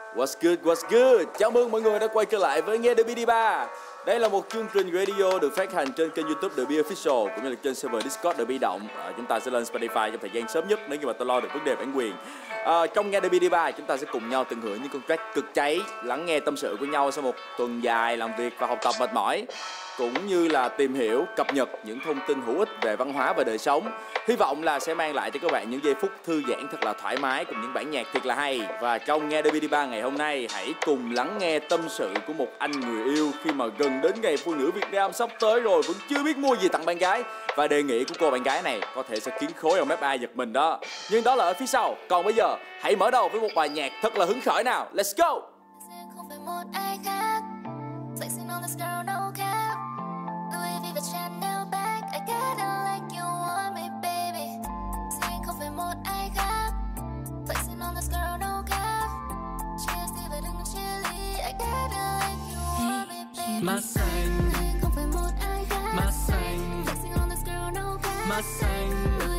What's good, what's good? Chào mừng mọi người đã quay trở lại với Nghe The Beat đi ba. Đây là một chương trình radio được phát hành trên kênh YouTube The Beat Official cũng như là trên server Discord The Beat Động. Chúng ta sẽ lên Spotify trong thời gian sớm nhất nếu như mà tôi lo được vấn đề bản quyền. Trong Nghe The Beat đi ba, chúng ta sẽ cùng nhau tận hưởng những con track cực cháy, lắng nghe tâm sự của nhau sau một tuần dài làm việc và học tập mệt mỏi, cũng như là tìm hiểu, cập nhật những thông tin hữu ích về văn hóa và đời sống. Hy vọng là sẽ mang lại cho các bạn những giây phút thư giãn thật là thoải mái cùng những bản nhạc thiệt là hay. Và trong Nghe The Beat đi ba ngày hôm nay, hãy cùng lắng nghe tâm sự của một anh người yêu khi mà gần đến ngày phụ nữ Việt Nam sắp tới rồi vẫn chưa biết mua gì tặng bạn gái. Và đề nghị của cô bạn gái này có thể sẽ khiến khối ông FA giật mình đó. Nhưng đó là ở phía sau. Còn bây giờ, hãy mở đầu với một bài nhạc thật là hứng khởi nào. Let's go! Má xanh, má xanh, má xanh,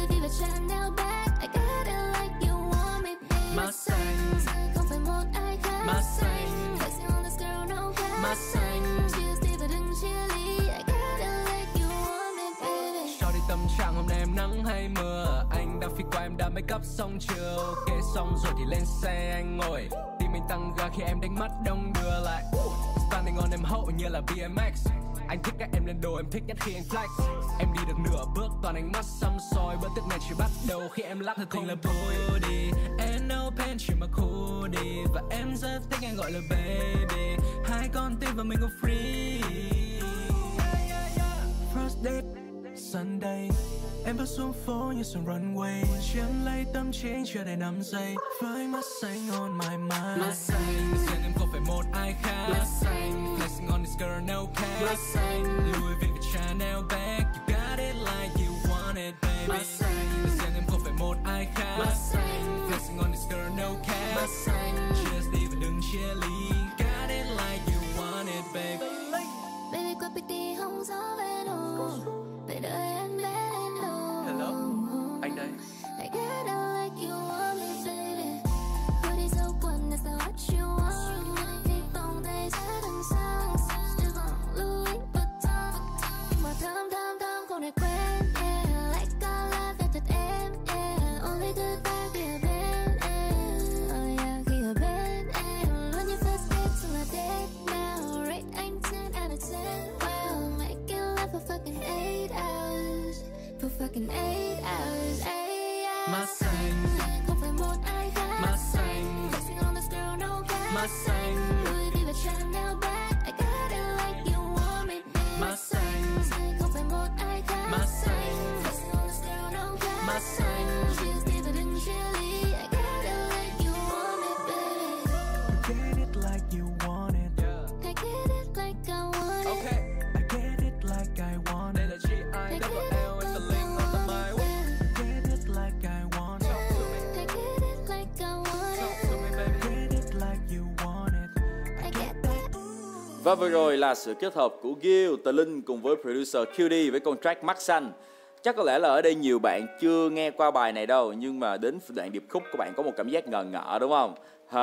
má xanh, má xanh, má xanh. Cho đi tâm trạng hôm nay em nắng hay mưa, anh đang phi qua em đã make up xong chưa? Ok xong rồi thì lên xe anh ngồi, tim mình tăng ga khi em đánh mắt đông đưa lại. Standing on em hậu như là BMX. Anh thích các em lên đồ, em thích nhất khi anh flex. Em đi được nửa bước toàn ánh mắt xăm soi. Bữa tiệc này chỉ bắt đầu khi em lắc thật tình là booty. And no pen chỉ mặc hoodie. Và em rất thích anh gọi là baby. Hai con tim và mình có free. First date Sunday, em bước xuống phố như xuống runway. Chiếm lấy tâm trí chưa đầy 5 giây. Với mắt xanh on my mind. Mắt xanh, riêng em không phải một ai khác. Mắt xanh, flexing on this girl no cap. Mắt xanh, Louis Vuitton và Chanel bag. You got it like you want it baby. Mắt xanh, riêng em không phải một ai khác. Mắt xanh, flexing on this girl no cap. Mắt xanh, just đi và đừng chia ly. Got it like you want it baby. Baby quên biết đi không gió về đâu. Để đợi em đến đâu. Hello, anh đây. I get it like you want me, baby. Tôi đi dấu quần, that's not what you want. Hy vọng đây sẽ đằng sau. Chứ còn Louis Vuitton. Mà thơm thơm thơm không để quên, yeah. Like I love that thật em, yeah. Only good vibe khi ở bên em. Oh yeah, khi ở bên em. Luôn như first date, so là date now. Rate anh 10 out of 10. Wow, making love for fucking 8 hours. For fucking 8 hours, ay. Má xanh, không phải một ai khác. má xanh, Flexing on this girl, no cap. má xanh, Louis Vuitton và Chanel bag. I got it like you want me, baby. má xanh, không phải một ai khác. má xanh, Flexing on this girl, no cap. má xanh. She's deep and chilly. I got it like you want it, baby. Get it like you want it. I get it like I want it. Okay, I get it like I want it. Đây là G-I-double-L with the link on the mic. Get it like I want it. I get it like I want Talk it. to me baby. Get it like you want it. I get that. Và vừa rồi là sự kết hợp của Gil, Tờ Linh cùng với producer QD với con track Mắt Xanh. Chắc có lẽ là ở đây nhiều bạn chưa nghe qua bài này đâu, nhưng mà đến đoạn điệp khúc các bạn có một cảm giác ngờ ngợ đúng không?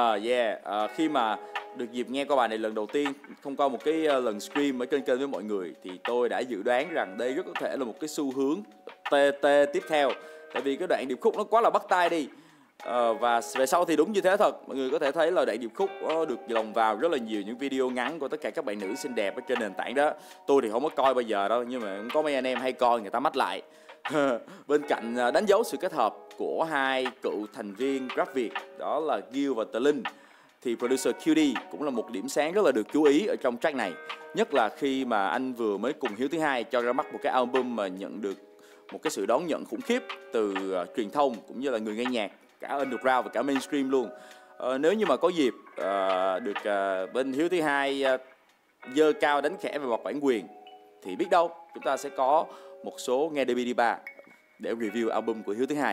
Khi mà được dịp nghe qua bài này lần đầu tiên, thông qua một cái lần stream ở trên kênh với mọi người, thì tôi đã dự đoán rằng đây rất có thể là một cái xu hướng TT tiếp theo. Tại vì cái đoạn điệp khúc nó quá là bắt tai đi. Và về sau thì đúng như thế thật. Mọi người có thể thấy là đoạn điệp khúc được lồng vào rất là nhiều những video ngắn của tất cả các bạn nữ xinh đẹp ở trên nền tảng đó. Tôi thì không có coi bao giờ đâu, nhưng mà cũng có mấy anh em hay coi, người ta mách lại. Bên cạnh đánh dấu sự kết hợp của hai cựu thành viên rap Việt, đó là Gil và Tờ Linh, thì producer QD cũng là một điểm sáng rất là được chú ý ở trong track này. Nhất là khi mà anh vừa mới cùng Hiếu thứ Hai cho ra mắt một cái album mà nhận được một cái sự đón nhận khủng khiếp từ truyền thông cũng như là người nghe nhạc, cả underground và cả mainstream luôn. Nếu như mà có dịp được bên Hiếu thứ Hai dơ cao đánh khẽ về mặt bản quyền, thì biết đâu chúng ta sẽ có một số Nghe The Beat đi ba để review album của Hiếu thứ Hai.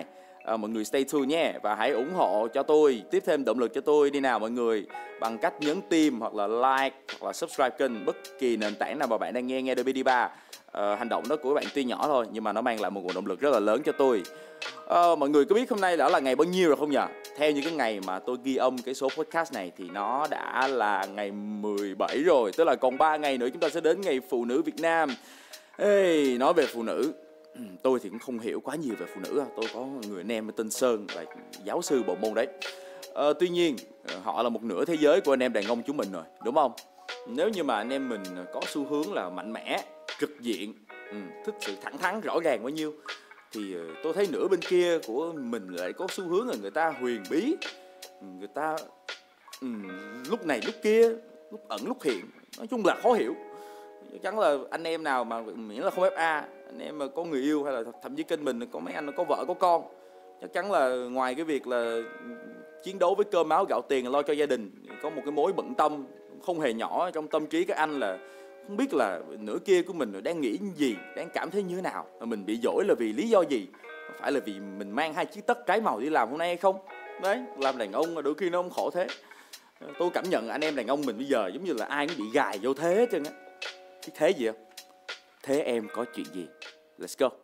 Mọi người stay tuned nhé. Và hãy ủng hộ cho tôi, tiếp thêm động lực cho tôi đi nào mọi người, bằng cách nhấn tim hoặc là like hoặc là subscribe kênh bất kỳ nền tảng nào mà bạn đang nghe DBD3. Hành động đó của các bạn tuy nhỏ thôi nhưng mà nó mang lại một nguồn động lực rất là lớn cho tôi. Mọi người có biết hôm nay đã là ngày bao nhiêu rồi không nhỉ? Theo như cái ngày mà tôi ghi âm cái số podcast này thì nó đã là ngày 17 rồi. Tức là còn 3 ngày nữa chúng ta sẽ đến ngày Phụ nữ Việt Nam. Ê, nói về phụ nữ, tôi thì cũng không hiểu quá nhiều về phụ nữ. Tôi có người anh em tên Sơn là giáo sư bộ môn đấy. Tuy nhiên họ là một nửa thế giới của anh em đàn ông chúng mình rồi, đúng không? Nếu như mà anh em mình có xu hướng là mạnh mẽ, trực diện, thích sự thẳng thắn rõ ràng bao nhiêu, thì tôi thấy nửa bên kia của mình lại có xu hướng là người ta huyền bí, người ta lúc này lúc kia, lúc ẩn lúc hiện, nói chung là khó hiểu. Chắc chắn là anh em nào mà miễn là không FA, anh em mà có người yêu hay là thậm chí kênh mình có mấy anh có vợ có con, chắc chắn là ngoài cái việc là chiến đấu với cơm áo gạo tiền lo cho gia đình, có một cái mối bận tâm không hề nhỏ trong tâm trí các anh là không biết là nửa kia của mình đang nghĩ gì, đang cảm thấy như thế nào, mình bị dỗi là vì lý do gì, có phải là vì mình mang 2 chiếc tất trái màu đi làm hôm nay hay không? Đấy, làm đàn ông đôi khi nó không khổ thế. Tôi cảm nhận anh em đàn ông mình bây giờ giống như là ai cũng bị gài vô thế hết trơn á. Cái thế gì không? Thế em có chuyện gì? Let's go.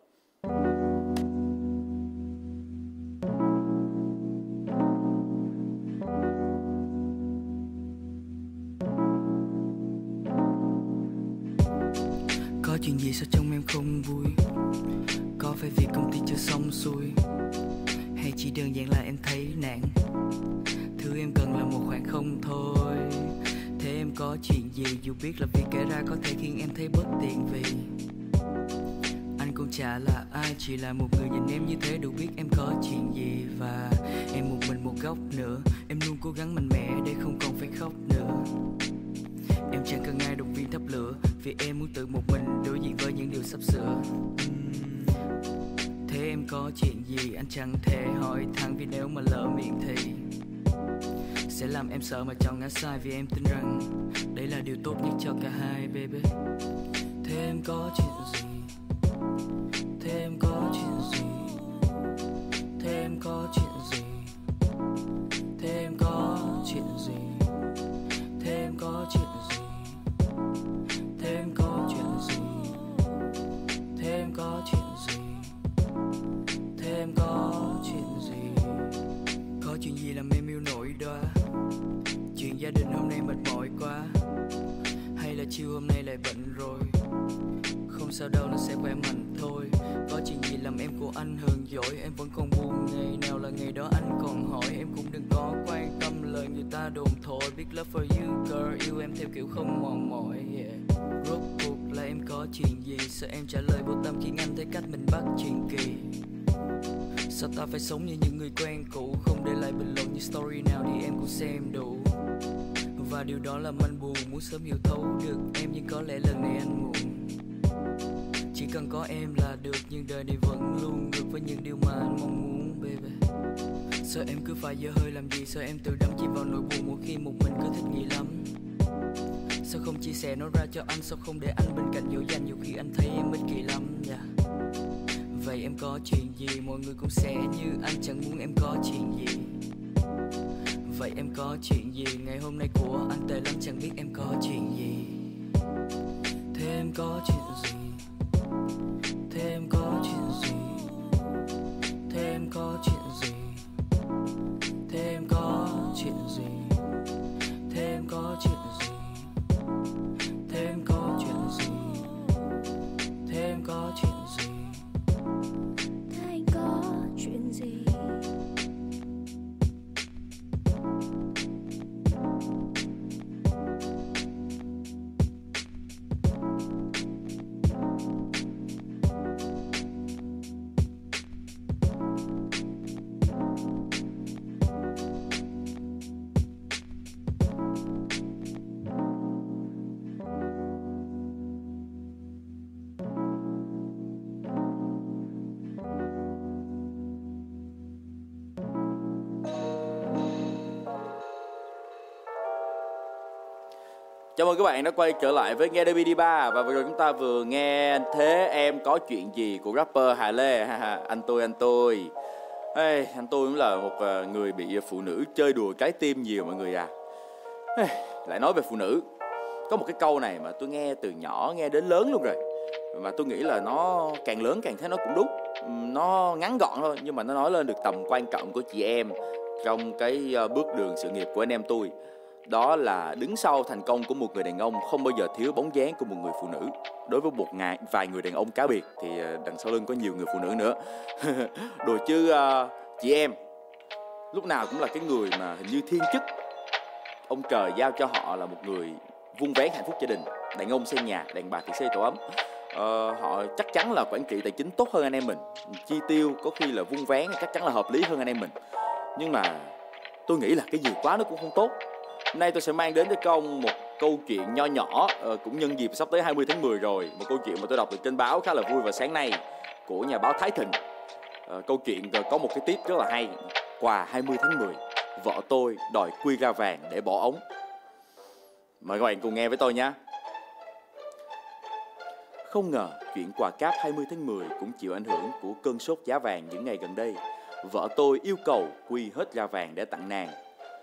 Có chuyện gì sao trông em không vui? Có phải vì công ty chưa xong xuôi? Hay chỉ đơn giản là em thấy nản? Thứ em cần là một khoảng không thôi. Thế em có chuyện gì? Dù biết là việc kể ra có thể khiến em thấy bất tiện vì anh cũng chả là ai, chỉ là một người nhìn em như thế đủ biết em có chuyện gì. Và em một mình một góc nữa, em luôn cố gắng mạnh mẽ để không còn phải khóc nữa. Em chẳng cần ai động viên thắp lửa, vì em muốn tự một mình đối diện với những điều sắp sửa. Thế em có chuyện gì? Anh chẳng thể hỏi thẳng, vì nếu mà lỡ miệng thì sẽ làm em sợ mà chọn ngã sai. Vì em tin rằng đấy là điều tốt nhất cho cả hai, baby. Thế em có chuyện gì? Thế em có chuyện gì? Thế em có chuyện gì? Thế em có chuyện gì? Thế em có chuyện gì? Thế em có chuyện gì? Thế em có chuyện gì? Thế em có chuyện gì? Có chuyện gì làm em yêu nổi đoá? Chuyện gia đình hôm nay mệt mỏi quá, hay là chiều hôm nay lại bận rồi? Không sao đâu, nó sẽ khỏe mạnh thôi. Có chuyện gì làm em của anh hờn dỗi? Em vẫn còn buồn, ngày nào là ngày đó anh còn hỏi. Em cũng đừng có quan tâm lời người ta đồn thổi. Big love for you girl, yêu em theo kiểu không mòn mỏi, yeah. Rốt cuộc là em có chuyện gì? Sợ em trả lời vô tâm khiến anh thấy cách mình bắt chuyện kỳ. Sao ta phải sống như những người quen cũ, không để lại bình luận như story nào thì em cũng xem đủ. Và điều đó làm anh buồn, muốn sớm hiểu thấu được em, nhưng có lẽ lần này anh muộn. Chỉ cần có em là được, nhưng đời này vẫn luôn ngược với những điều mà anh mong muốn, baby. Sao em cứ phải dở hơi làm gì? Sao em tự đắm chìm vào nỗi buồn mỗi khi một mình cứ thích nghĩ lắm? Sao không chia sẻ nó ra cho anh? Sao không để anh bên cạnh dỗ dành nhiều khi anh thấy em ích kỷ lắm, yeah. Vậy em có chuyện gì? Mọi người cũng sẽ như anh, chẳng muốn em có chuyện gì. Vậy em có chuyện gì? Ngày hôm nay của anh tệ lắm, chẳng biết em có chuyện gì. Thế em có chuyện gì? Thế em có chuyện gì? Thế em có chuyện gì? Thế em có chuyện gì? Thế em có chuyện gì? Thế em có chuyện gì? Thế em có chuyện gì? Thế anh có chuyện gì? Chào mừng các bạn đã quay trở lại với nghe DBD3. Và vừa rồi chúng ta vừa nghe Thế Em Có Chuyện Gì của rapper Hà Lê. Anh tôi Ê, anh tôi cũng là một người bị phụ nữ chơi đùa trái tim nhiều mọi người à. Ê, lại nói về phụ nữ, có một cái câu này mà tôi nghe từ nhỏ nghe đến lớn luôn rồi, mà tôi nghĩ là nó càng lớn càng thấy nó cũng đúng. Nó ngắn gọn thôi nhưng mà nó nói lên được tầm quan trọng của chị em trong cái bước đường sự nghiệp của anh em tôi. Đó là đứng sau thành công của một người đàn ông không bao giờ thiếu bóng dáng của một người phụ nữ. Đối với vài người đàn ông cá biệt thì đằng sau lưng có nhiều người phụ nữ nữa. Đùa chứ chị em lúc nào cũng là cái người mà hình như thiên chức. Ông trời giao cho họ là một người vun vén hạnh phúc gia đình. Đàn ông xây nhà, đàn bà thì xây tổ ấm. Họ chắc chắn là quản trị tài chính tốt hơn anh em mình. Chi tiêu có khi là vun vén chắc chắn là hợp lý hơn anh em mình. Nhưng mà tôi nghĩ là cái nhiều quá nó cũng không tốt. Hôm nay tôi sẽ mang đến cho các ông một câu chuyện nho nhỏ, cũng nhân dịp sắp tới 20 tháng 10 rồi. Một câu chuyện mà tôi đọc được trên báo khá là vui vào sáng nay của nhà báo Thái Thịnh. Câu chuyện có một cái tip rất là hay. Quà 20 tháng 10, vợ tôi đòi quy ra vàng để bỏ ống. Mời các bạn cùng nghe với tôi nhé. Không ngờ chuyện quà cáp 20 tháng 10 cũng chịu ảnh hưởng của cơn sốt giá vàng những ngày gần đây. Vợ tôi yêu cầu quy hết ra vàng để tặng nàng.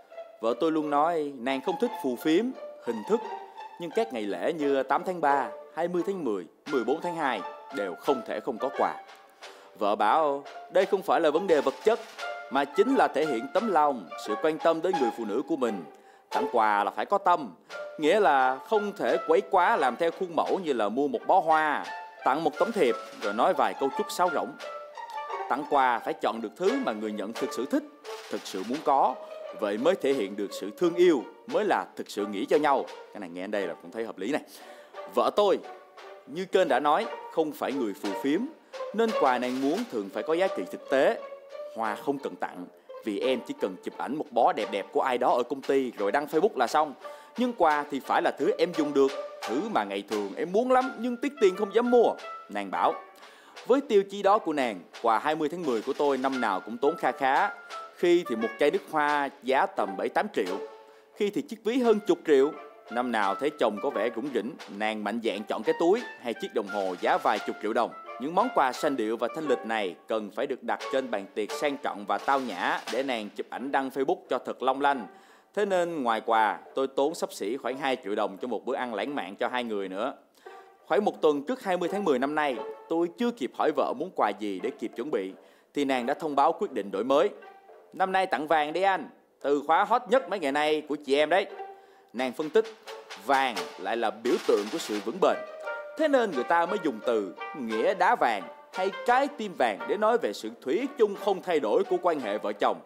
Vợ tôi luôn nói nàng không thích phù phiếm, hình thức, nhưng các ngày lễ như 8 tháng 3, 20 tháng 10, 14 tháng 2 đều không thể không có quà. Vợ bảo đây không phải là vấn đề vật chất, mà chính là thể hiện tấm lòng, sự quan tâm đến người phụ nữ của mình. Tặng quà là phải có tâm, nghĩa là không thể quấy quá làm theo khuôn mẫu như là mua một bó hoa, tặng một tấm thiệp rồi nói vài câu chúc sáo rỗng. Tặng quà phải chọn được thứ mà người nhận thực sự thích, thực sự muốn có. Vậy mới thể hiện được sự thương yêu, mới là thực sự nghĩ cho nhau. Cái này nghe đến đây là cũng thấy hợp lý này. Vợ tôi, như kênh đã nói, không phải người phù phiếm, nên quà nàng muốn thường phải có giá trị thực tế. Hoa không cần tặng, vì em chỉ cần chụp ảnh một bó đẹp đẹp của ai đó ở công ty rồi đăng Facebook là xong. Nhưng quà thì phải là thứ em dùng được, thứ mà ngày thường em muốn lắm nhưng tiếc tiền không dám mua. Nàng bảo, với tiêu chí đó của nàng, quà 20 tháng 10 của tôi năm nào cũng tốn kha khá. Khi thì một chai nước hoa giá tầm 7-8 triệu, khi thì chiếc ví hơn chục triệu. Năm nào thấy chồng có vẻ rủng rỉnh, nàng mạnh dạn chọn cái túi hay chiếc đồng hồ giá vài chục triệu đồng. Những món quà sanh điệu và thanh lịch này cần phải được đặt trên bàn tiệc sang trọng và tao nhã để nàng chụp ảnh đăng Facebook cho thật long lanh. Thế nên ngoài quà, tôi tốn xấp xỉ khoảng 2 triệu đồng cho một bữa ăn lãng mạn cho hai người nữa. Khoảng một tuần trước 20 tháng 10 năm nay, tôi chưa kịp hỏi vợ muốn quà gì để kịp chuẩn bị, thì nàng đã thông báo quyết định đổi mới. Năm nay tặng vàng đi anh, từ khóa hot nhất mấy ngày nay của chị em đấy. Nàng phân tích, vàng lại là biểu tượng của sự vững bền. Thế nên người ta mới dùng từ nghĩa đá vàng hay trái tim vàng để nói về sự thủy chung không thay đổi của quan hệ vợ chồng.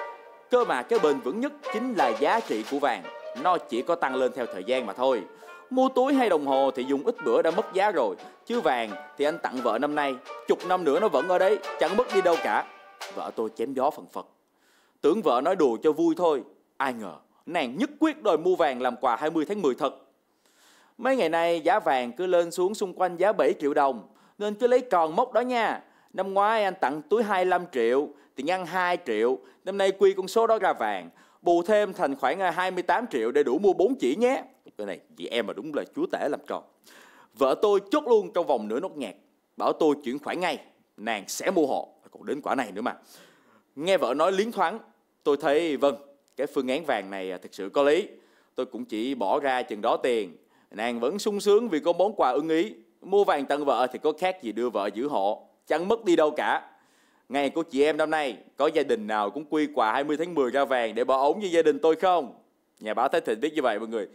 Cơ mà cái bền vững nhất chính là giá trị của vàng. Nó chỉ có tăng lên theo thời gian mà thôi. Mua túi hay đồng hồ thì dùng ít bữa đã mất giá rồi, chứ vàng thì anh tặng vợ năm nay, chục năm nữa nó vẫn ở đấy, chẳng mất đi đâu cả. Vợ tôi chém gió phần phật. Tưởng vợ nói đùa cho vui thôi, ai ngờ nàng nhất quyết đòi mua vàng làm quà 20 tháng 10 thật. Mấy ngày nay giá vàng cứ lên xuống xung quanh giá 7 triệu đồng, nên cứ lấy tròn mốc đó nha. Năm ngoái anh tặng túi 25 triệu, tiền ăn 2 triệu, năm nay quy con số đó ra vàng, bù thêm thành khoảng 28 triệu để đủ mua 4 chỉ nhé. Cái này chị em mà đúng là chúa tể làm tròn. Vợ tôi chốt luôn trong vòng nửa nốt nhạc, bảo tôi chuyển khoản ngay, nàng sẽ mua hộ. Còn đến quả này nữa mà. Nghe vợ nói liến thoáng, tôi thấy vâng, cái phương án vàng này thực sự có lý. Tôi cũng chỉ bỏ ra chừng đó tiền, nàng vẫn sung sướng vì có món quà ưng ý. Mua vàng tặng vợ thì có khác gì đưa vợ giữ hộ, chẳng mất đi đâu cả. Ngày của chị em năm nay, có gia đình nào cũng quy quà 20 tháng 10 ra vàng để bỏ ống như gia đình tôi không? Nhà báo Thái Thịnh viết như vậy mọi người.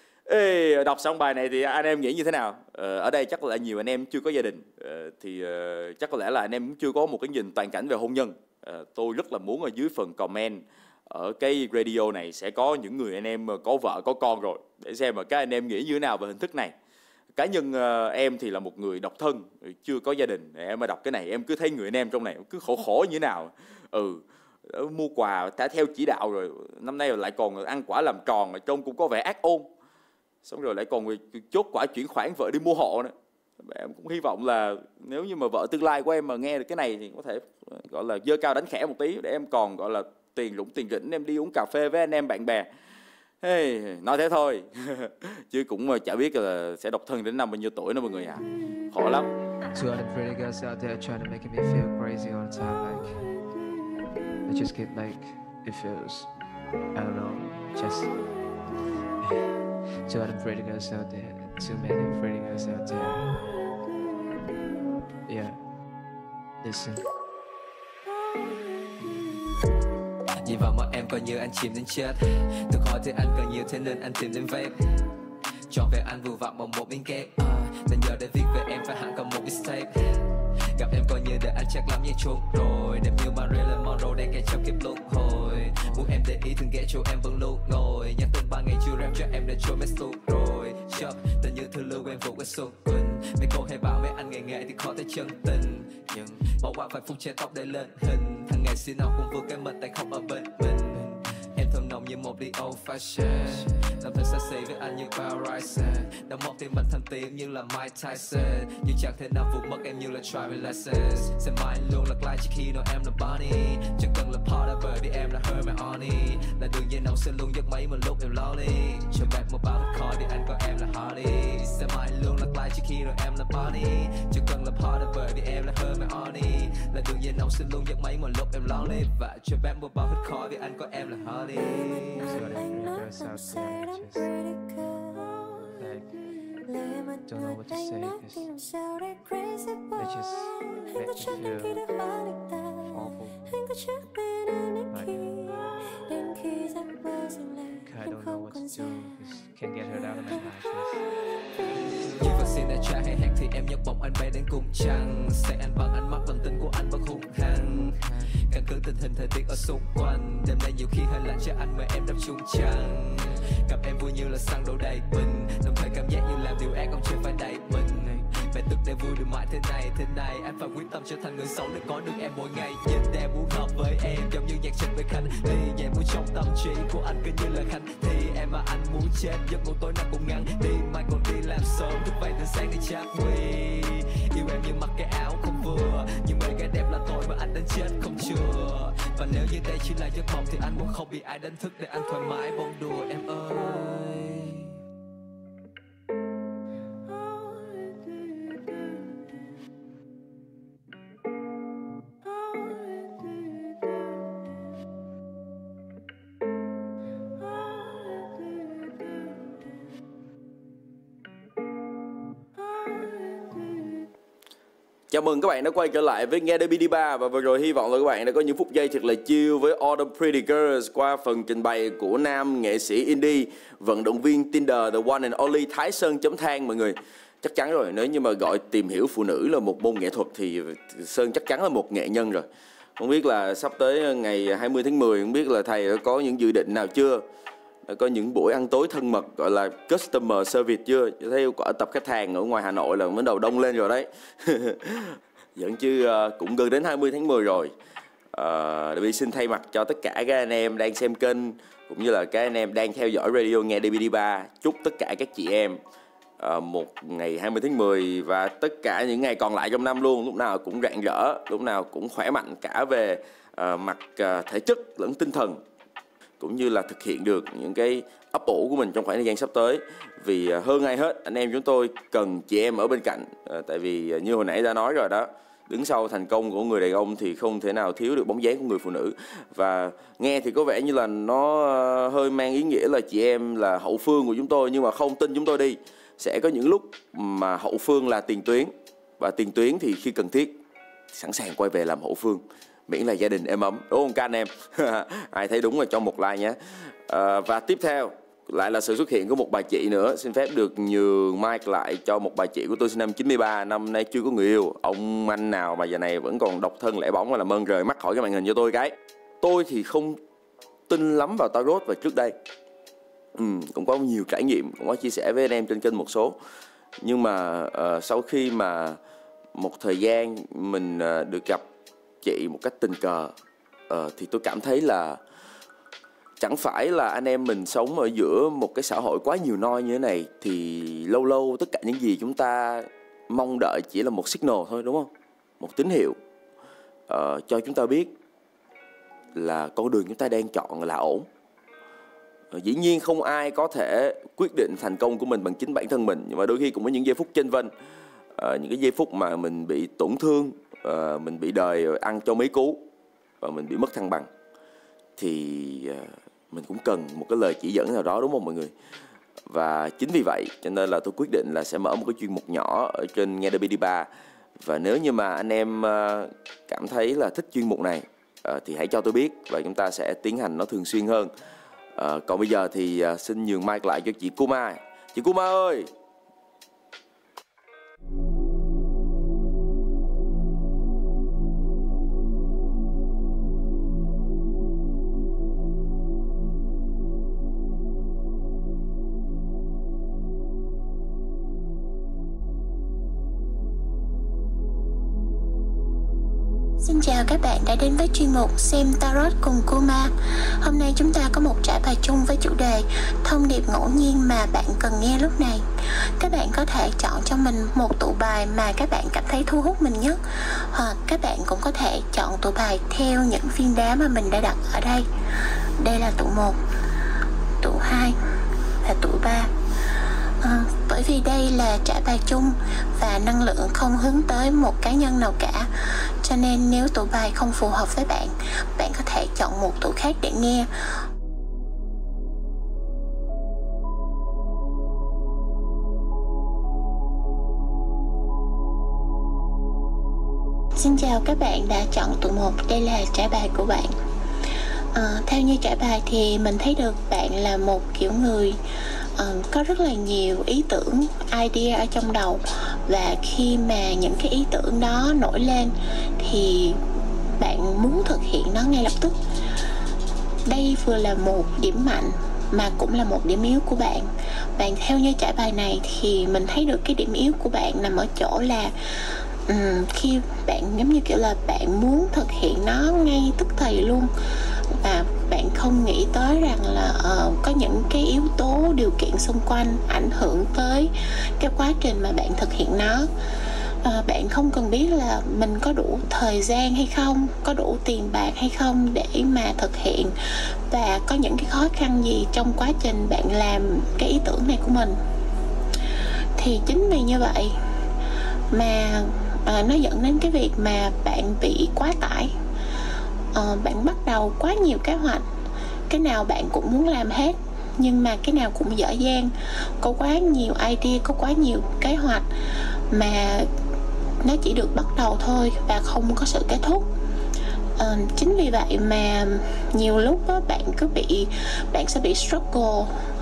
Ê, đọc xong bài này thì anh em nghĩ như thế nào? Ở đây chắc là nhiều anh em chưa có gia đình, thì chắc có lẽ là anh em cũng chưa có một cái nhìn toàn cảnh về hôn nhân. Tôi rất là muốn ở dưới phần comment ở cái radio này sẽ có những người anh em có vợ có con rồi, để xem mà các anh em nghĩ như thế nào về hình thức này. Cá nhân em thì là một người độc thân, chưa có gia đình. Em mà đọc cái này em cứ thấy người anh em trong này cứ khổ như thế nào. Mua quà đã theo chỉ đạo rồi, năm nay lại còn ăn quả làm tròn, trông cũng có vẻ ác ôn. Xong rồi lại còn chốt quả chuyển khoản vợ đi mua hộ nữa. Em cũng hy vọng là nếu như mà vợ tương lai của em mà nghe được cái này thì có thể gọi là giơ cao đánh khẽ một tí, để em còn gọi là tiền rủng tiền rỉnh em đi uống cà phê với anh em bạn bè. Hey, nói thế thôi chứ cũng chả biết là sẽ độc thân đến năm bao nhiêu tuổi nữa mọi người ạ. Khổ lắm. To all the pretty girls out there trying to make me feel crazy all the time, like I just get like it feels, I don't know, just to all the pretty girls out there, too many pretty girls out there. Yeah, listen. Nhìn vào mắt em coi như anh chìm đến chết. Tự hỏi thì anh cần nhiều thế nên anh tìm đến vape. Chọn về anh vừa vặn bằng một miếng kép. Nên giờ để viết về em phải hẳn còn một mixtape. Gặp em coi như để anh chắc lắm như chốt rồi. Đẹp như Marilyn Monroe đang kẹt trong kiếp luân hồi. Muốn em để ý thường ghé chỗ em vẫn luôn ngồi. Nhắc từng 3 ngày chưa rap cho em đã trôi mấy suốt rồi. Chập tình như thư lưu em vụ với xuân quỳnh. Mấy cô hay bảo mấy anh ngày nghệ thì khó thấy chân tình. Nhưng bỏ qua vài phút che tóc để lên hình. Thằng ngày xưa nào cũng vừa cái mệnh tay không ở bên mình. Em thơm nồng như một ly old fashion. Làm thật xa xỉ với anh như Paradise. Đã mọc tim mình thành tim như là Mike Tyson. Nhưng chẳng thể nào vụt mất em như là driving license. Sẽ mãi luôn lạc lại chỉ khi nói em là Bonnie. Chẳng cần là Potter bởi vì em là Hermione. Là đường dây nóng sẽ luôn giấc mấy một lúc em lonely. Cho back một bao thật khó để anh coi em là Hardy. Sẽ mãi luôn lạc lại chỉ khi nói em là Bonnie. Chẳng cần là Potter bởi vì em là Hermione. Là đường dây nóng sẽ luôn giấc mấy một lúc em lonely. Và cho back một bao thật khó vì anh coi em là Hardy. So all the pretty girls out there, just like don't know what to say, 'cause they just make me feel awful. Like, I don't know what to do, 'cause can't get her out of my mind. Như vaccine đã trả hay hẹn thì em nhấc bổng anh bay đến cùng trăng. Say anh bằng ánh mắt lòng tin của anh vẫn hung hăng. Căn cứ tình hình thời tiết ở xung quanh. Đêm nay nhiều khi hơi lạnh cho anh mời em đắp chung trăng. Gặp em vui như là xăng đổ đầy bình. Đồng thời cảm giác như làm điều ác không chưa phải đẩy mình. Mẹ tức để vui được mãi thế này. Anh phải quyết tâm trở thành người xấu để có được em mỗi ngày. Nhìn em muốn hợp với em giống như nhạc Trần với Khánh Ly. Nhẹ muốn trong tâm trí của anh cứ như là Khánh Thi. Em mà anh muốn chết giấc ngủ tối nào cũng ngắn đi. Mai còn đi làm sớm thức vậy từ sáng để chắc quy. Yêu em như mặc cái áo không vừa. Nhưng mấy cái đẹp là tội mà anh đến chết không chừa. Và nếu như đây chỉ là giấc mộng thì anh muốn không bị ai đánh thức để anh thoải mái bông đùa em ơi. Chào mừng các bạn đã quay trở lại với Nghe Đây BD3. Và vừa rồi hy vọng là các bạn đã có những phút giây thật là chill với All the Pretty Girls qua phần trình bày của nam nghệ sĩ indie, vận động viên Tinder, the one and only Thái Sơn chấm than mọi người. Chắc chắn rồi, nếu như mà gọi tìm hiểu phụ nữ là một môn nghệ thuật thì Sơn chắc chắn là một nghệ nhân rồi. Không biết là sắp tới ngày 20 tháng 10, không biết là thầy đã có những dự định nào chưa? Đã có những buổi ăn tối thân mật gọi là customer service chưa? Thấy quả tập khách hàng ở ngoài Hà Nội là bắt đầu đông lên rồi đấy. Vẫn chứ cũng gần đến 20 tháng 10 rồi. Để xin thay mặt cho tất cả các anh em đang xem kênh cũng như là các anh em đang theo dõi radio Nghe Đây BD3, chúc tất cả các chị em một ngày 20 tháng 10 và tất cả những ngày còn lại trong năm luôn, lúc nào cũng rạng rỡ, lúc nào cũng khỏe mạnh cả về mặt thể chất lẫn tinh thần, cũng như là thực hiện được những cái ấp ủ của mình trong khoảng thời gian sắp tới. Vì hơn ai hết anh em chúng tôi cần chị em ở bên cạnh, tại vì như hồi nãy đã nói rồi đó, đứng sau thành công của người đàn ông thì không thể nào thiếu được bóng dáng của người phụ nữ. Và nghe thì có vẻ như là nó hơi mang ý nghĩa là chị em là hậu phương của chúng tôi, nhưng mà không tin chúng tôi đi, sẽ có những lúc mà hậu phương là tiền tuyến, và tiền tuyến thì khi cần thiết sẵn sàng quay về làm hậu phương, miễn là gia đình êm ấm, đúng không các anh em? Ai thấy đúng là cho một like nhé. Và tiếp theo lại là sự xuất hiện của một bà chị nữa. Xin phép được nhường mic lại cho một bà chị của tôi sinh năm 93, năm nay chưa có người yêu. Ông anh nào mà giờ này vẫn còn độc thân lẻ bóng là làm ơn rời mắt khỏi cái màn hình cho tôi cái. Tôi thì không tin lắm vào tarot và trước đây cũng có nhiều trải nghiệm, cũng có chia sẻ với anh em trên kênh một số. Nhưng mà sau khi mà một thời gian mình được gặp chị một cách tình cờ, thì tôi cảm thấy là chẳng phải là anh em mình sống ở giữa một cái xã hội quá nhiều noi như thế này thì lâu lâu tất cả những gì chúng ta mong đợi chỉ là một signal thôi, đúng không? Một tín hiệu cho chúng ta biết là con đường chúng ta đang chọn là ổn. Dĩ nhiên không ai có thể quyết định thành công của mình bằng chính bản thân mình, nhưng mà đôi khi cũng có những giây phút chênh vênh, những cái giây phút mà mình bị tổn thương, mình bị đời ăn cho mấy cú và mình bị mất thăng bằng. thì mình cũng cần một cái lời chỉ dẫn nào đó, đúng không mọi người? Và chính vì vậy cho nên là tôi quyết định là sẽ mở một cái chuyên mục nhỏ ở trên Nghe The Beat đi Ba. Và nếu như mà anh em cảm thấy là thích chuyên mục này thì hãy cho tôi biết và chúng ta sẽ tiến hành nó thường xuyên hơn. Còn bây giờ thì xin nhường mic lại cho chị Kuma. Chị Kuma ơi! Xin chào các bạn đã đến với chuyên mục Xem Tarot cùng Kuma. Hôm nay chúng ta có một trải bài chung với chủ đề thông điệp ngẫu nhiên mà bạn cần nghe lúc này. Các bạn có thể chọn cho mình một tụ bài mà các bạn cảm thấy thu hút mình nhất, hoặc các bạn cũng có thể chọn tụ bài theo những viên đá mà mình đã đặt ở đây. Đây là tụ 1, tụ 2 và tụ 3. Bởi vì đây là trải bài chung và năng lượng không hướng tới một cá nhân nào cả, cho nên nếu tụ bài không phù hợp với bạn, bạn có thể chọn một tụ khác để nghe. Xin chào các bạn đã chọn tụ 1, đây là trải bài của bạn. Theo như trải bài thì mình thấy được bạn là một kiểu người có rất là nhiều ý tưởng, idea ở trong đầu, và khi mà những cái ý tưởng đó nổi lên thì bạn muốn thực hiện nó ngay lập tức. Đây vừa là một điểm mạnh mà cũng là một điểm yếu của bạn. Bạn theo như trải bài này thì mình thấy được cái điểm yếu của bạn nằm ở chỗ là khi bạn giống như kiểu là bạn muốn thực hiện nó ngay tức thì luôn, và bạn không nghĩ tới rằng là có những cái yếu tố điều kiện xung quanh ảnh hưởng tới cái quá trình mà bạn thực hiện nó. Bạn không cần biết là mình có đủ thời gian hay không, có đủ tiền bạc hay không để mà thực hiện, và có những cái khó khăn gì trong quá trình bạn làm cái ý tưởng này của mình. Thì chính vì như vậy mà nó dẫn đến cái việc mà bạn bị quá tải. Bạn bắt đầu quá nhiều kế hoạch, cái nào bạn cũng muốn làm hết, nhưng mà cái nào cũng dở dang. Có quá nhiều idea, có quá nhiều kế hoạch mà nó chỉ được bắt đầu thôi và không có sự kết thúc. Chính vì vậy mà nhiều lúc đó, bạn sẽ bị struggle,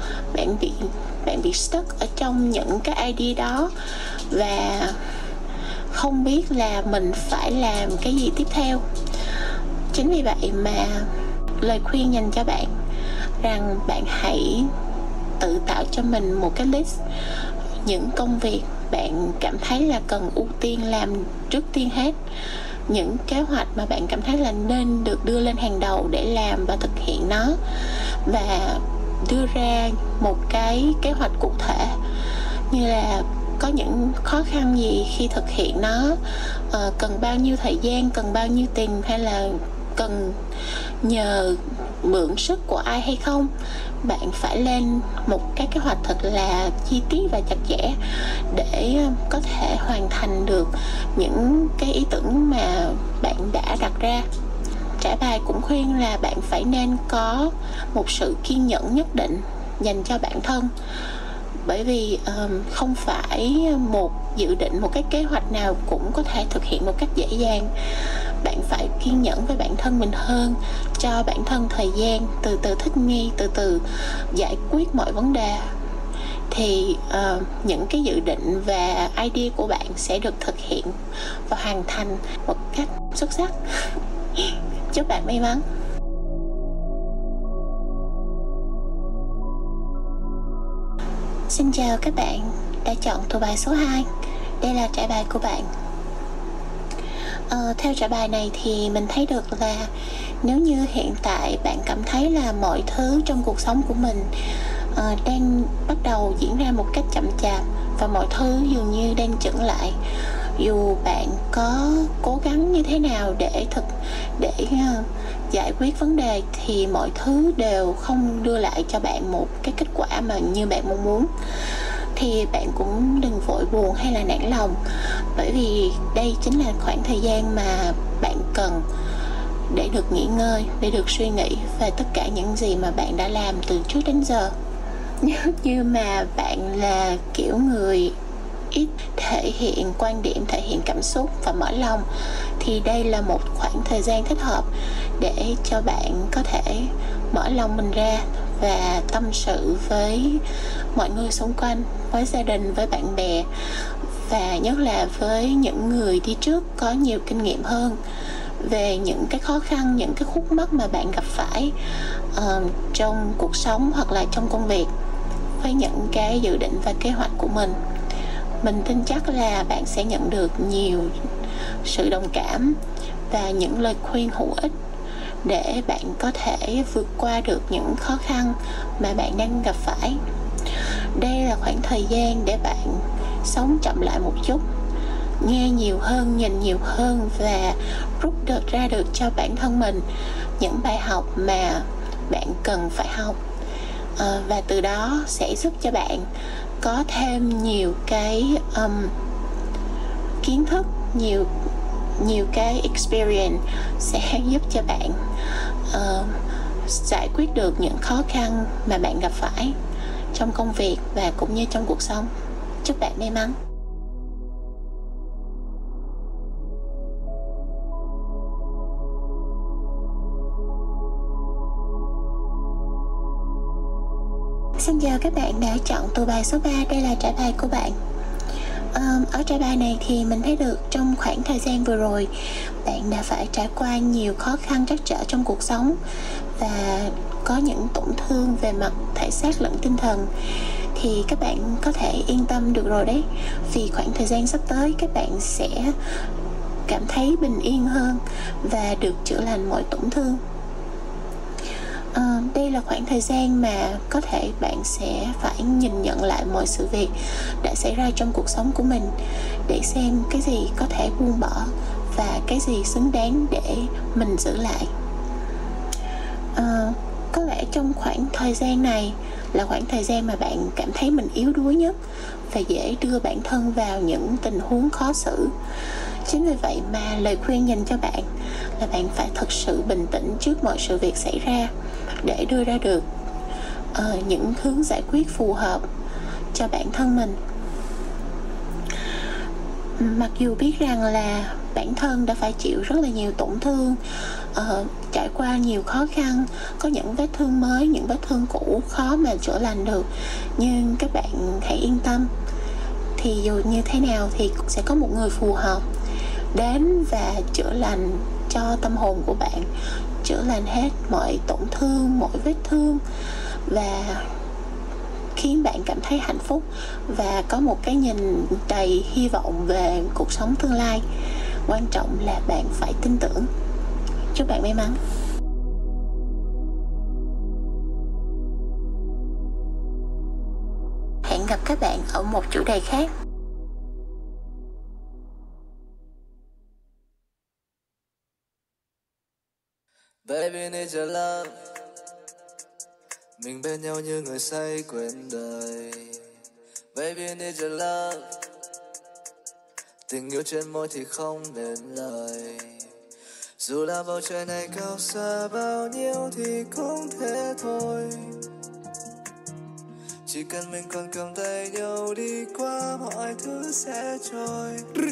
bạn bị stuck ở trong những cái idea đó và không biết là mình phải làm cái gì tiếp theo. Chính vì vậy mà lời khuyên dành cho bạn rằng bạn hãy tự tạo cho mình một cái list những công việc bạn cảm thấy là cần ưu tiên làm trước tiên hết, những kế hoạch mà bạn cảm thấy là nên được đưa lên hàng đầu để làm và thực hiện nó, và đưa ra một cái kế hoạch cụ thể như là có những khó khăn gì khi thực hiện nó, cần bao nhiêu thời gian, cần bao nhiêu tiền, hay là cần nhờ mượn sức của ai hay không. Bạn phải lên một cái kế hoạch thật là chi tiết và chặt chẽ để có thể hoàn thành được những cái ý tưởng mà bạn đã đặt ra. Trải bài cũng khuyên là bạn phải nên có một sự kiên nhẫn nhất định dành cho bản thân, bởi vì không phải một dự định, một cái kế hoạch nào cũng có thể thực hiện một cách dễ dàng. Bạn phải kiên nhẫn với bản thân mình hơn, cho bản thân thời gian từ từ thích nghi, từ từ giải quyết mọi vấn đề, thì những cái dự định và idea của bạn sẽ được thực hiện và hoàn thành một cách xuất sắc. Chúc bạn may mắn. Xin chào các bạn đã chọn tụ bài số 2. Đây là trải bài của bạn. Theo trải bài này thì mình thấy được là nếu như hiện tại bạn cảm thấy là mọi thứ trong cuộc sống của mình đang bắt đầu diễn ra một cách chậm chạp và mọi thứ dường như đang chững lại, dù bạn có cố gắng như thế nào để giải quyết vấn đề thì mọi thứ đều không đưa lại cho bạn một cái kết quả mà như bạn mong muốn, thì bạn cũng đừng vội buồn hay là nản lòng, bởi vì đây chính là khoảng thời gian mà bạn cần để được nghỉ ngơi, để được suy nghĩ về tất cả những gì mà bạn đã làm từ trước đến giờ. Nếu như mà bạn là kiểu người ít thể hiện quan điểm, thể hiện cảm xúc và mở lòng, thì đây là một khoảng thời gian thích hợp để cho bạn có thể mở lòng mình ra và tâm sự với mọi người xung quanh, với gia đình, với bạn bè, và nhất là với những người đi trước có nhiều kinh nghiệm hơn về những cái khó khăn, những cái khúc mắc mà bạn gặp phải trong cuộc sống hoặc là trong công việc, với những cái dự định và kế hoạch của mình. Mình tin chắc là bạn sẽ nhận được nhiều sự đồng cảm và những lời khuyên hữu ích để bạn có thể vượt qua được những khó khăn mà bạn đang gặp phải. Đây là khoảng thời gian để bạn sống chậm lại một chút, nghe nhiều hơn, nhìn nhiều hơn và rút ra được cho bản thân mình những bài học mà bạn cần phải học. Và từ đó sẽ giúp cho bạn có thêm nhiều cái kiến thức, nhiều cái experience sẽ giúp cho bạn giải quyết được những khó khăn mà bạn gặp phải trong công việc và cũng như trong cuộc sống. Chúc bạn may mắn. Xin chào các bạn đã chọn tựa bài số 3. Đây là trải bài của bạn. Ở trải bài này thì mình thấy được trong khoảng thời gian vừa rồi bạn đã phải trải qua nhiều khó khăn trắc trở trong cuộc sống và có những tổn thương về mặt thể xác lẫn tinh thần. Thì các bạn có thể yên tâm được rồi đấy, vì khoảng thời gian sắp tới các bạn sẽ cảm thấy bình yên hơn và được chữa lành mọi tổn thương. Đây là khoảng thời gian mà có thể bạn sẽ phải nhìn nhận lại mọi sự việc đã xảy ra trong cuộc sống của mình để xem cái gì có thể buông bỏ và cái gì xứng đáng để mình giữ lại. Có lẽ trong khoảng thời gian này là khoảng thời gian mà bạn cảm thấy mình yếu đuối nhất và dễ đưa bản thân vào những tình huống khó xử. Chính vì vậy mà lời khuyên dành cho bạn là bạn phải thật sự bình tĩnh trước mọi sự việc xảy ra để đưa ra được những hướng giải quyết phù hợp cho bản thân mình. Mặc dù biết rằng là bản thân đã phải chịu rất là nhiều tổn thương, trải qua nhiều khó khăn, có những vết thương mới, những vết thương cũ khó mà chữa lành được, nhưng các bạn hãy yên tâm, thì dù như thế nào thì cũng sẽ có một người phù hợp đến và chữa lành cho tâm hồn của bạn, chữa lành hết mọi tổn thương, mọi vết thương và khiến bạn cảm thấy hạnh phúc và có một cái nhìn đầy hy vọng về cuộc sống tương lai. Quan trọng là bạn phải tin tưởng. Chúc bạn may mắn. Hẹn gặp các bạn ở một chủ đề khác. Baby need your love. Mình bên nhau như người say quên đời. Baby need your love. Tình yêu trên môi thì không nên lời. Dù là bầu trời này cao xa bao nhiêu thì cũng thế thôi. Chỉ cần mình còn cầm tay nhau đi qua mọi thứ sẽ trôi.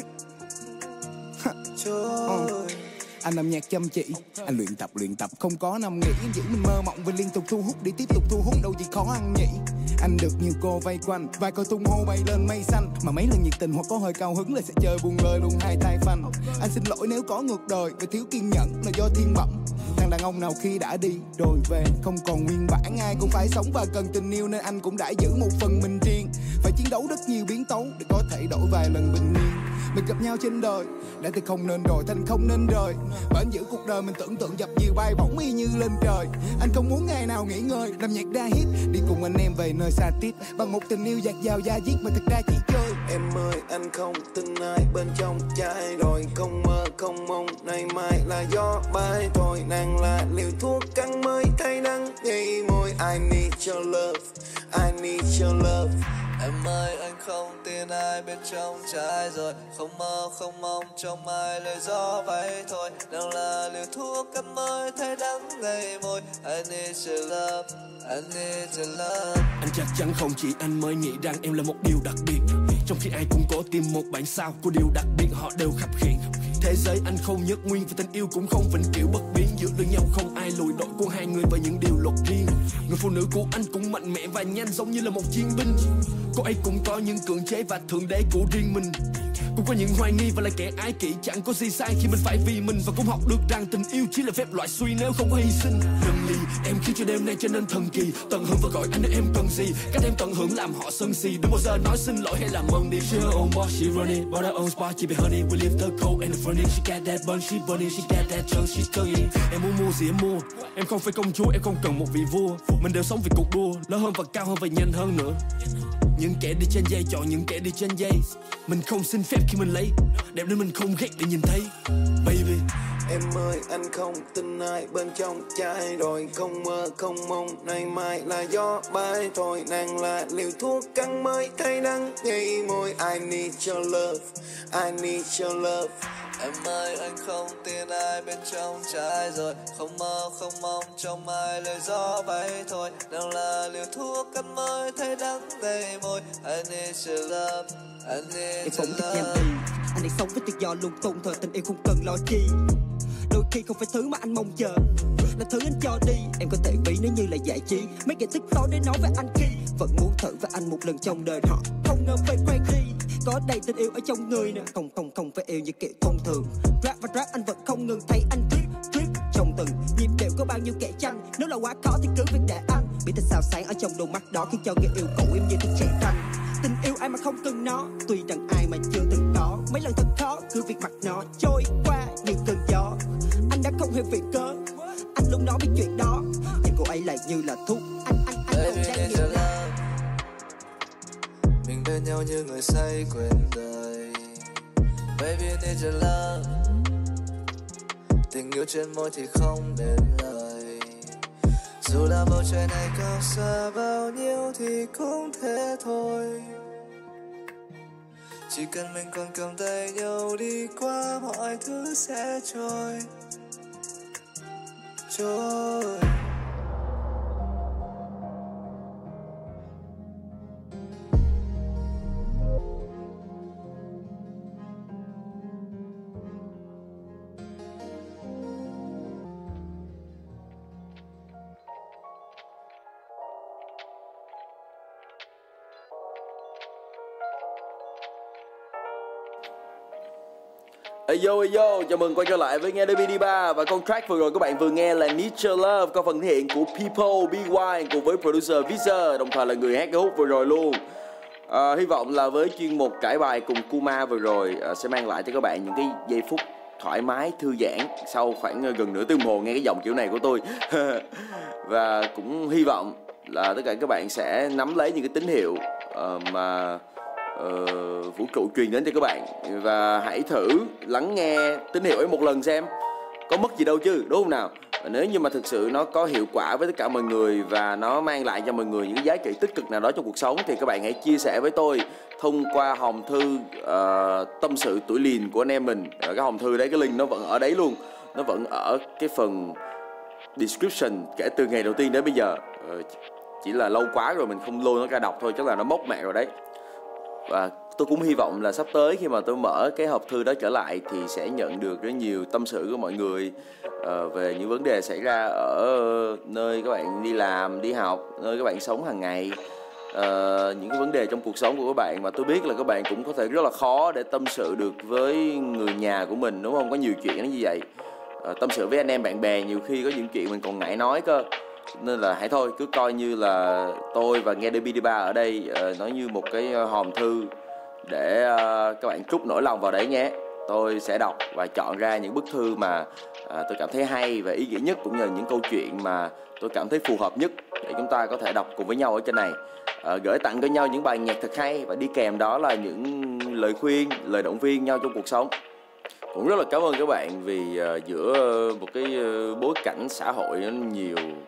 Trôi. Anh âm nhạc chăm chỉ, anh luyện tập không có nằm nghỉ, giữ mình mơ mộng và liên tục thu hút để tiếp tục thu hút, đâu gì khó ăn nhỉ. Anh được nhiều cô vây quanh, vài cô tung hô bay lên mây xanh, mà mấy lần nhiệt tình hoặc có hơi cao hứng là sẽ chơi buông lời luôn hai tay phanh. Anh xin lỗi nếu có ngược đời và thiếu kiên nhẫn là do thiên bẩm. Thằng đàn ông nào khi đã đi rồi về không còn nguyên bản, ai cũng phải sống và cần tình yêu nên anh cũng đã giữ một phần mình riêng. Phải chiến đấu rất nhiều biến tấu để có thể đổi vài lần bình yên. Mình gặp nhau trên đời đã từ không nên rồi thành không nên rời. Bền giữ cuộc đời mình tưởng tượng dập dìu bay bổng y như lên trời. Anh không muốn ngày nào nghỉ ngơi, làm nhạc ra hit đi cùng anh em về nơi xa tít bằng một tình yêu dạt dào da diết mà thực ra chỉ chơi. Em ơi anh không tin ai bên trong trái rồi, không mơ không mong nay mai là gió bay thôi. Nàng là liều thuốc căng mới thay nắng nhây môi. I need your love, I need your love. Em ơi anh không tin ai bên trong trái rồi. Không mơ không mong trong ai lời gió bay thôi. Nào là liều thuốc cắn mới thấy đắng ngây môi. I need your love, I need your love. Anh chắc chắn không chỉ anh mới nghĩ rằng em là một điều đặc biệt, trong khi ai cũng có tìm một bản sao của điều đặc biệt họ đều khập khiễng. Thế giới anh không nhất nguyên và tình yêu cũng không vĩnh cửu bất biến. Giữa lẫn nhau không ai lùi đội của hai người và những điều luật riêng. Người phụ nữ của anh cũng mạnh mẽ và nhanh giống như là một chiến binh. Cô ấy cũng có những cưỡng chế và thượng đế của riêng mình. Cũng có những hoài nghi và là kẻ ái kỷ. Chẳng có gì sai khi mình phải vì mình. Và cũng học được rằng tình yêu chỉ là phép loại suy nếu không có hy sinh. Lần ly em khiến cho đêm nay trở nên thần kỳ. Tận hưởng và gọi anh nếu em cần gì. Cách em tận hưởng làm họ sân si. Đừng bao giờ nói xin lỗi hay làm ơn đi. She her own boss, she running, bought her own spot, she be honey. We live the cold and the funny. She got that bun, she bunny, she got that chunk, she's turning. Em muốn mua gì em mua. Em không phải công chúa, em không cần một vị vua. Mình đều sống vì cuộc đua, lớn hơn và cao hơn và nhanh hơn nữa. Những kẻ đi trên dây chọn những kẻ đi trên dây. Mình không xin phép khi mình lấy. Đẹp nên mình không ghét để nhìn thấy. Baby Em ơi anh không tin ai bên trong trái rồi. Không mơ không mong nay mai là gió bay thôi. Nàng là liều thuốc cắn mới thấy đắng ngây môi. I need your love, I need your love. Em ơi anh không tin ai bên trong trái rồi. Không mơ không mong trong ai lời gió bay thôi. Nào là liều thuốc cắn mới thấy đắng ngây môi. I need your love, I need your love. Anh đang sống với tự do lung tung thôi, tình yêu không cần lo chi. Đôi khi không phải thứ mà anh mong chờ, là thứ anh cho đi. Em có thể ví nó như là giải trí, mấy kẻ tức tối để nói về anh khi vẫn muốn thử với anh một lần trong đời họ. Không ngờ phải quen đi, có đầy tình yêu ở trong người nè. Không phải yêu như kiểu thông thường. Rap và rap anh vẫn không ngừng thấy anh trip trong từng nhịp điệu có bao nhiêu kẻ tranh. Nếu là quá khó thì cứ việc để anh biết tại sao sáng ở trong đôi mắt đó khiến cho người yêu cũ em như thích trẻ tranh. Tình yêu ai mà không cần nó, tuy rằng ai mà chưa từng có. Mấy lần thật khó, cứ việc mặt nó trôi qua như cơn gió. Anh đã không hề vì cớ, anh luôn nói về chuyện đó. Nhưng cô ấy lại như là thuốc, anh không đang nghiện love. Mình bên nhau như người say quên đời. Baby need your love. Tình yêu trên môi thì không đến lời. Dù là bầu trời này cao xa bao nhiêu thì cũng thế thôi. Chỉ cần mình còn cầm tay nhau đi qua mọi thứ sẽ trôi. Yo, chào mừng quay trở lại với nghe DBD3. Và con track vừa rồi các bạn vừa nghe là Need Your Love, có phần thể hiện của People, BY cùng với producer Visa, đồng thời là người hát cái hút vừa rồi luôn. Hy vọng là với chuyên mục cải bài cùng Kuma vừa rồi sẽ mang lại cho các bạn những cái giây phút thoải mái, thư giãn sau khoảng gần nửa tiếng đồng hồ nghe cái giọng kiểu này của tôi. Và cũng hy vọng là tất cả các bạn sẽ nắm lấy những cái tín hiệu mà vũ trụ truyền đến cho các bạn. Và hãy thử lắng nghe tín hiệu ấy một lần xem có mất gì đâu chứ, đúng không nào? Và nếu như mà thực sự nó có hiệu quả với tất cả mọi người và nó mang lại cho mọi người những giá trị tích cực nào đó trong cuộc sống thì các bạn hãy chia sẻ với tôi thông qua hòm thư tâm sự tuổi lìn của anh em mình. Cái hòm thư đấy, cái link nó vẫn ở đấy luôn, nó vẫn ở cái phần description kể từ ngày đầu tiên đến bây giờ. Chỉ là lâu quá rồi mình không lôi nó ra đọc thôi, chắc là nó mốc mạng rồi đấy. Và tôi cũng hy vọng là sắp tới khi mà tôi mở cái hộp thư đó trở lại thì sẽ nhận được rất nhiều tâm sự của mọi người về những vấn đề xảy ra ở nơi các bạn đi làm, đi học, nơi các bạn sống hàng ngày, những cái vấn đề trong cuộc sống của các bạn mà tôi biết là các bạn cũng có thể rất là khó để tâm sự được với người nhà của mình, đúng không? Có nhiều chuyện nó như vậy. Tâm sự với anh em bạn bè nhiều khi có những chuyện mình còn ngại nói cơ. Nên là hãy thôi, cứ coi như là tôi và nghe DBD3 ở đây nói như một cái hòm thư để các bạn trút nỗi lòng vào đấy nhé. Tôi sẽ đọc và chọn ra những bức thư mà tôi cảm thấy hay và ý nghĩa nhất, cũng như là những câu chuyện mà tôi cảm thấy phù hợp nhất để chúng ta có thể đọc cùng với nhau ở trên này. Gửi tặng cho nhau những bài nhạc thật hay và đi kèm đó là những lời khuyên, lời động viên nhau trong cuộc sống. Cũng rất là cảm ơn các bạn vì giữa một cái bối cảnh xã hội nó nhiều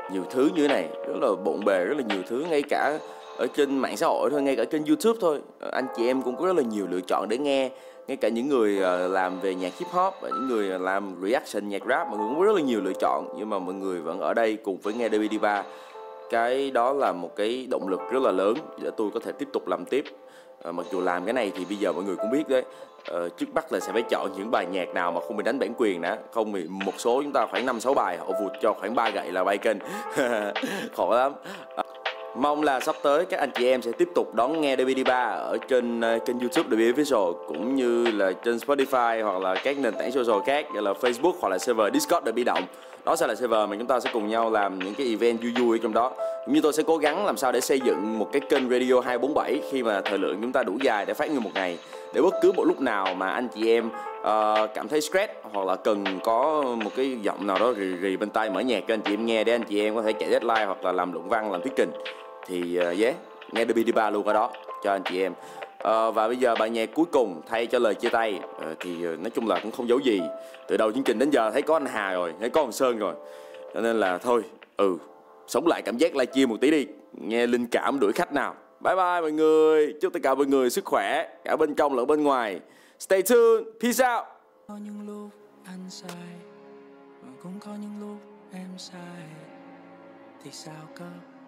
nhiều thứ như thế này, rất là bộn bề, rất là nhiều thứ, ngay cả ở trên mạng xã hội thôi, ngay cả trên YouTube thôi, anh chị em cũng có rất là nhiều lựa chọn để nghe. Ngay cả những người làm về nhạc hip hop và những người làm reaction nhạc rap, mọi người cũng có rất là nhiều lựa chọn, nhưng mà mọi người vẫn ở đây cùng với nghe DB3. Cái đó là một cái động lực rất là lớn để tôi có thể tiếp tục làm tiếp. Mặc dù làm cái này thì bây giờ mọi người cũng biết đấy, trước mắt là sẽ phải chọn những bài nhạc nào mà không bị đánh bản quyền đã, không thì một số chúng ta khoảng 5-6 bài họ vụt cho khoảng 3 gậy là bay kênh. Khổ lắm. Mong là sắp tới các anh chị em sẽ tiếp tục đón nghe DB3 ở trên kênh YouTube DB Official, cũng như là trên Spotify hoặc là các nền tảng social khác như là Facebook hoặc là server Discord DB Động. Đó sẽ là server mà chúng ta sẽ cùng nhau làm những cái event vui vui trong đó. Cũng như tôi sẽ cố gắng làm sao để xây dựng một cái kênh radio 247 khi mà thời lượng chúng ta đủ dài để phát nguyên một ngày, để bất cứ một lúc nào mà anh chị em cảm thấy stress hoặc là cần có một cái giọng nào đó rì bên tai mở nhạc cho anh chị em nghe, để anh chị em có thể chạy deadline hoặc là làm luận văn, làm thuyết trình, thì nghe DB3 luôn ở đó cho anh chị em. Và bây giờ bài nhạc cuối cùng thay cho lời chia tay thì nói chung là cũng không giấu gì, từ đầu chương trình đến giờ thấy có anh Hà rồi, thấy có ông Sơn rồi, cho nên là thôi sống lại cảm giác livestream một tí đi, nghe linh cảm đuổi khách nào. Bye bye mọi người, chúc tất cả mọi người sức khỏe cả bên trong lẫn bên ngoài. Stay tuned, peace out. Có những lúc anh sai mà cũng có những lúc em sai, thì sao cơ?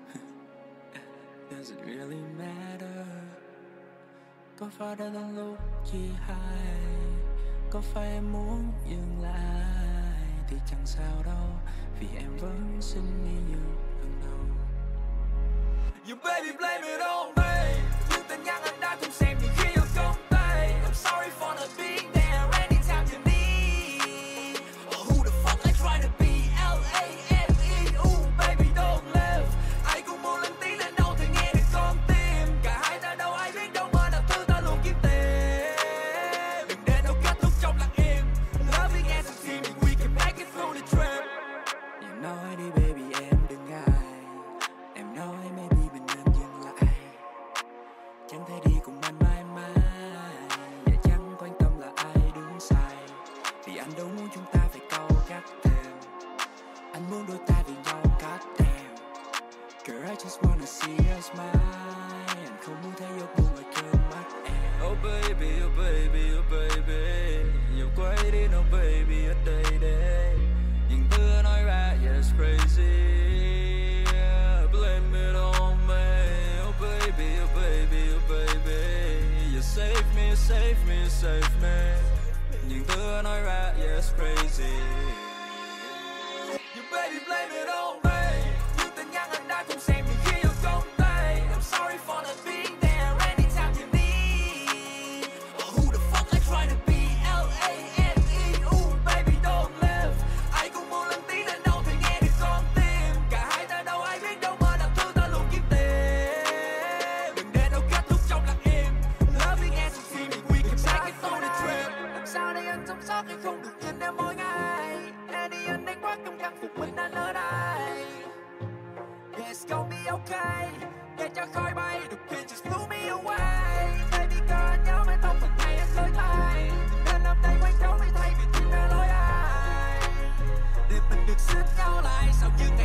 Does it really matter? Có phải đã đến lúc chia hai, có phải em muốn dừng lại, thì chẳng sao đâu, vì em vẫn xin đi như lần đầu. You baby blame it on me, nhưng tin nhắn anh đã không xem những khi ở công tay. I'm sorry for not being there anytime you need. Oh, who the fuck I try to be? L-A-M-E, ooh baby don't live. Ai cũng muốn lên tiếng lên đâu thì nghe được con tim. Cả hai ta đâu ai biết đâu mà nào thứ ta luôn kiếm tìm. Đừng để đâu kết thúc trong lặng im. Loving as a team, we can make it through the trip. You nói đi baby em đừng ngại, em nói maybe mình nên dừng lại. Chẳng thể đi cùng anh mãi mãi, và chẳng quan tâm là ai đúng sai, vì anh đâu muốn chúng ta phải câu gắt thêm. Anh muốn đôi ta vì nhau God damn. Girl I just wanna see us smile, anh không muốn thấy giọt buồn ở trên mắt em. Oh baby, oh baby, oh baby, nhiều quay đi nào baby ở đây đây. Những thứ anh nói ra yes crazy, blame it on me. Oh baby, oh baby, oh baby, you save me, you save me, you save me. Những thứ anh nói ra yes crazy. You baby blame it on me, nhưng tin nhắn anh đã không xem những khi ở công tay. I'm sorry for not being there anytime you need. Oh, who the fuck I try to be? L-A-M-E, ooh baby don't live. Ai cũng muốn lên tiếng lên đâu thì nghe được con tim. Cả hai ta đâu ai biết đâu mà nào thứ ta luôn kiếm tìm. Đừng để đâu kết thúc trong lặng im. Loving as a team, we can make it through the trip. Làm sao để anh sống sót khi không được nhìn em mỗi ngày? Đi anh đang quát trong căn phục mình anh ở đây. It's gonna be okay, để cho khói bay được kia just blew me away. Baby girl anh nhớ mấy thông phần này anh lối tay, nên năm nay quay trốn đi thay vì tìm ra lối ai, để mình được xích nhau lại sau những